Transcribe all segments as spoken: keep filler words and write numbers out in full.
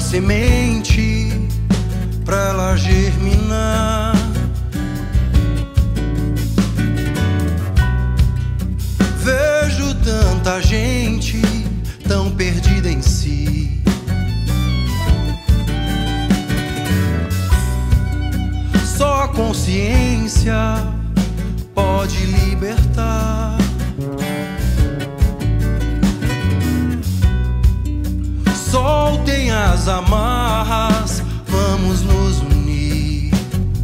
da semente pra ela germinar. Vejo tanta gente tão perdida em si. Só a consciência pode libertar. Soltem as amarras, vamos nos unir.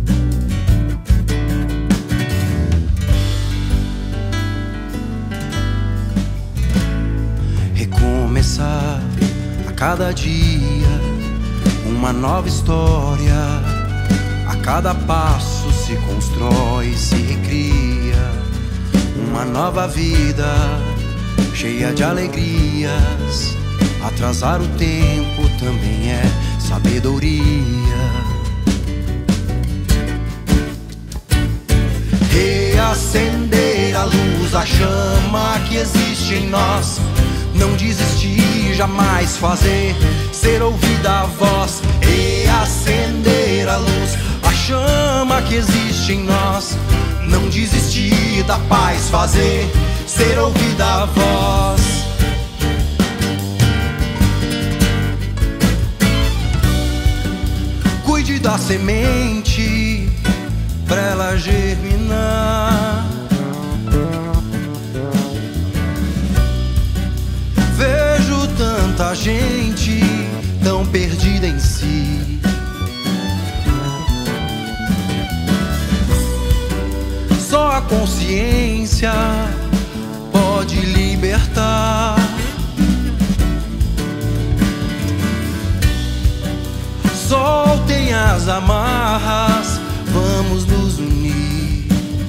Recomeçar a cada dia uma nova história. A cada passo se constrói, se recria uma nova vida cheia de alegrias. Atrasar o tempo também é sabedoria. Reacender a luz, a chama que existe em nós. Não desistir, jamais fazer, ser ouvida a voz. Reacender a luz, a chama que existe em nós. Não desistir da paz, fazer, ser ouvida a voz. Cuide da semente pra ela germinar. Vejo tanta gente tão perdida em si. Só a consciência pode libertar. Soltem as amarras, vamos nos unir.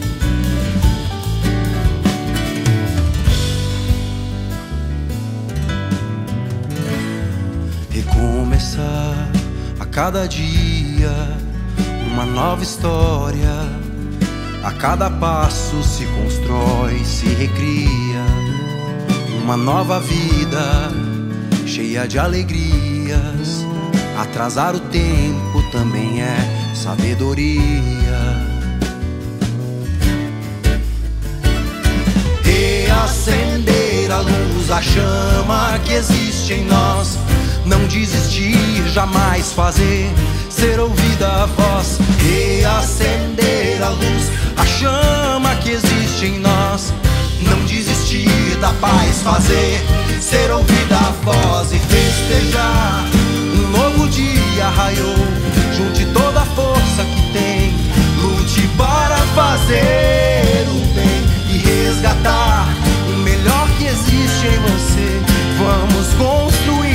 Recomeçar a cada dia uma nova história. A cada passo se constrói, se recria uma nova vida cheia de alegrias. Atrasar o tempo também é sabedoria. Reacender a luz, a chama que existe em nós. Não desistir, jamais fazer, ser ouvida a voz. Reacender a luz, a chama que existe em nós. Não desistir da paz, fazer, ser ouvida a voz. E festejar, um novo dia raiou. Junte toda a força que tem, lute para fazer o bem e resgatar o melhor que existe em você. Vamos construir